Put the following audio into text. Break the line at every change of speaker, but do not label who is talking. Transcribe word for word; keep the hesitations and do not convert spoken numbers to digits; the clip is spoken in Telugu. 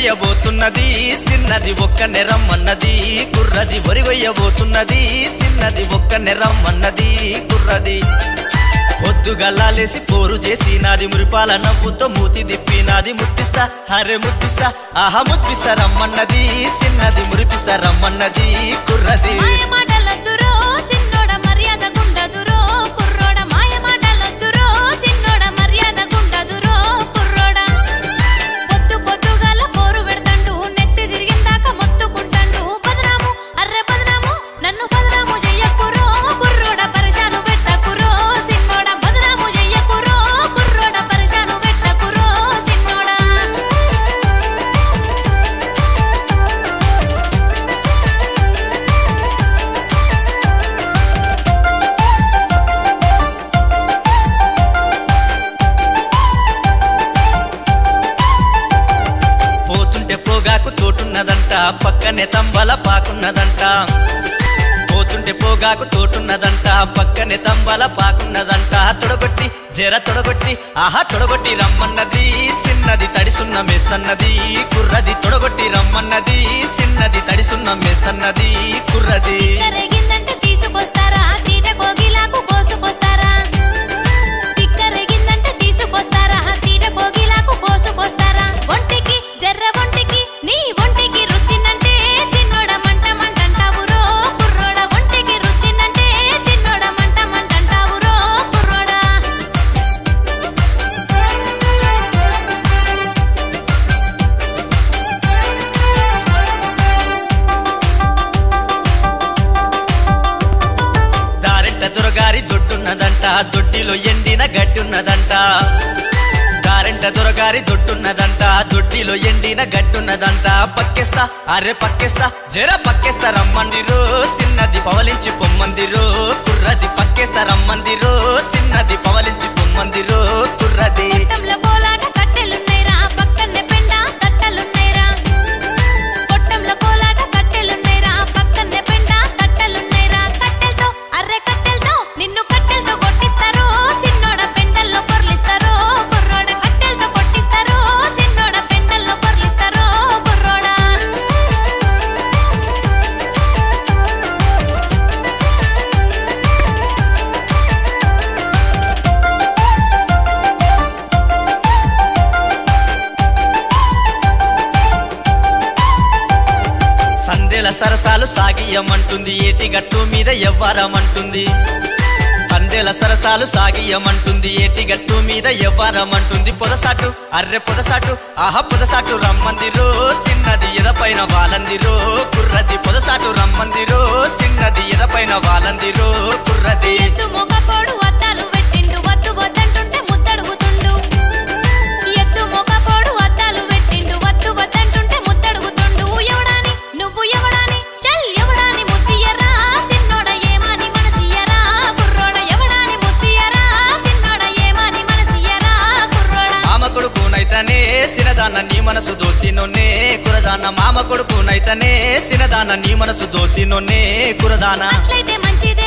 వరిగొయ్యబోతున్నది సిన్నది ఒక్కనే రమ్మన్నది కుర్రది వరిగొయ్యబోతున్నది సిన్నది ఒక్కనే రమ్మన్నది కుర్రది పొద్దుగల్లాలేసి పోరు చేసి నాది మురిపాల నవ్వుతో మూతి దిప్పి నాది ముట్టిస్తా హరే ముట్టిస్తా ఆహా ముట్టిస్తా రమ్మన్నది సిన్నది మురిపిస్తా రమ్మన్నది కుర్రది తోటున్నదంట పక్కనే తంబల పాకున్నదంట పోతుంటే పోగాకు తోటున్నదంట పక్కనే తంబల పాకున్నదంట తొడగొట్టి జర తొడగొట్టి ఆహా తొడగొట్టి రమ్మన్నది సిన్నది తడిసున్న మేస్తన్నది కుర్రది తొడగొట్టి రమ్మన్నది సిన్నది తడిసున్న మేస్తన్నది కుర్రది తీసుకొస్తారా తీట కోగిలాకు కోసుకొస్తారా తిక్కరేగిందంటే తీసుకొస్తారా తీట కోగిలాకు కోసుకొస్తారా ఒంటికి జర్ర ఒంటికి నీ ఒంటికి రుద్దినంటే చిన్నోడ మంట మంటంటావురో కుర్రోడ ఒంటికి రుద్దినంటే చిన్నోడ మంట మంటంటావురో కుర్రోడా దారెంట దొరగారి దొడ్డున్నదంట దొడ్డిలో ఎండిన గడ్డున్నదంట దారెంట దొరగారి దొడ్డున్నదంట దొడ్డిలో ఎండిన గడ్డున్నదంట పక్కేస్తా అరే పక్కేస్తా జర పక్కేస్తా రమ్మందిరో సిన్నది పవలించి పొమ్మందిరో కుర్రది పక్కేస్తా రమ్మందిరో సిన్నది పవలించి పొమ్మందిరో కుర్రది కోలాట కట్టెలున్నైరా పక్కనే పెండ తట్టలున్నైరా కొట్టంలో కోలాట కట్టెలున్నైరా పక్కనే పెండ తట్టలున్నైరా కట్టెలతో అర్రె కట్టెలతో నిన్ను కట్టెలతో కొట్టిస్తారో చిన్నోడ పెండల్లో పొర్లిస్తారో కుర్రోడ కట్టెలతో కొట్టిస్తారో చిన్నోడ పెండల్లో పొర్లిస్తారో కుర్రోడా సందేల సరసాలు సాగియమంటుంది ఏటి గట్టు మీద ఎవ్వరమంటుంది సందేల సరసాలు సాగియమంటుంది ఏటి గట్టు మీద ఎవ్వరమంటుంది పొదసాటు అర్రె పొదసాటు ఆహా పొదసాటు రమ్మందిరో సిన్నది ఎదపైన వాలందిరో కుర్రది పొదసాటు రమ్మందిరో సిన్నది ఎదపైన వాలందిరో కుర్రది మొగపోడు వద్దాలు పెట్టిండు వద్దు వద్దంటుంటే ముద్దడుగుతుండు ఎత్తు మొగపోడు వద్దాలు పెట్టిండు వద్దు వద్దంటుంటే ముద్దడుగుతుండు ఎవడాని నువ్వు ఎవడాని చల్ ఎవడాని ముద్దియరా సిన్నోడ ఏమాని మనసియరా కుర్రోడ ఎవడాని ముద్దియరా సిన్నోడ ఏమాని మనసియరా కుర్రోడ మామ కొడుకునైతనే సినదాన నీ మనసు దోసినోనే కురదాన మామ కొడుకునైతనే సినదాన నీ మనసు దోసినోనే కురదాన అట్లయితే మంచిది